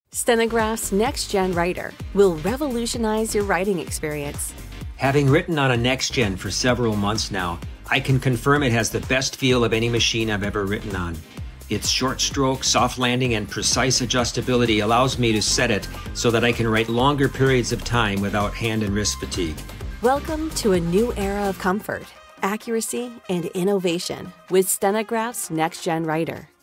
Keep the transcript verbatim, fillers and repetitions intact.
Stenograph's NexGen writer will revolutionize your writing experience. Having written on a NexGen for several months now, I can confirm it has the best feel of any machine I've ever written on. Its short stroke, soft landing, and precise adjustability allows me to set it so that I can write longer periods of time without hand and wrist fatigue. Welcome to a new era of comfort, accuracy, and innovation with Stenograph's NexGen writer.